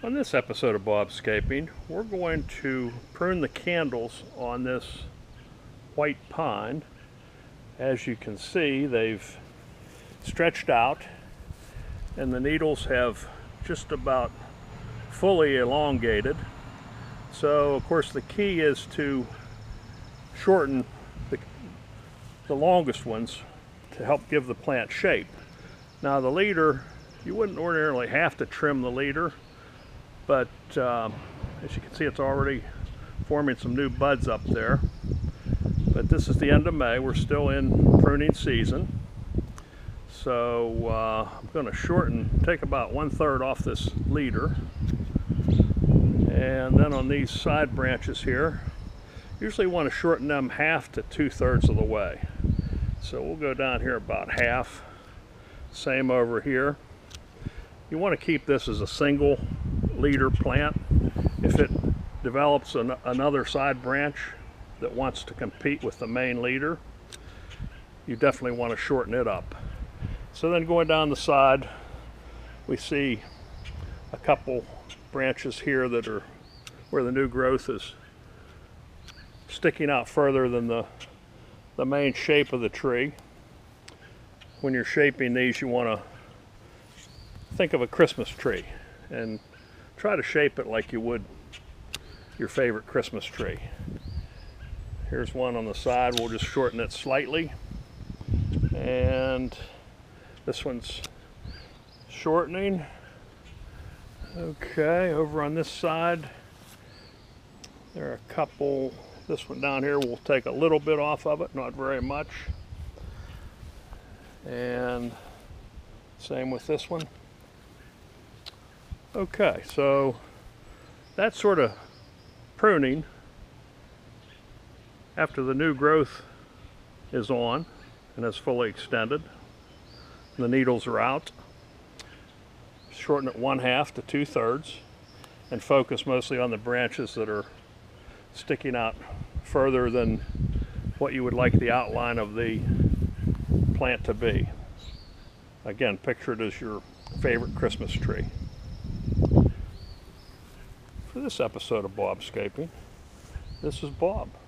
On this episode of BOBscaping, we're going to prune the candles on this white pine. As you can see, they've stretched out and the needles have just about fully elongated. So of course the key is to shorten the longest ones to help give the plant shape. Now the leader, you wouldn't ordinarily have to trim the leader, but as you can see, it's already forming some new buds up there. But this is the end of May. We're still in pruning season. So I'm going to take about 1/3 off this leader. And then on these side branches here, usually want to shorten them 1/2 to 2/3 of the way. So we'll go down here about 1/2. Same over here. You want to keep this as a single leader plant. If it develops another side branch that wants to compete with the main leader, you definitely want to shorten it up. So then going down the side, we see a couple branches here that are where the new growth is sticking out further than the main shape of the tree. When you're shaping these, you want to think of a Christmas tree and try to shape it like you would your favorite Christmas tree. Here's one on the side. We'll just shorten it slightly. And this one's shortening. Okay, over on this side, there are a couple. This one down here, we'll take a little bit off of it, not very much. And same with this one. Okay, so that's sort of pruning after the new growth is on and is fully extended. The needles are out. Shorten it 1/2 to 2/3 and focus mostly on the branches that are sticking out further than what you would like the outline of the plant to be. Again, picture it as your favorite Christmas tree. For this episode of BOBscaping, this is Bob.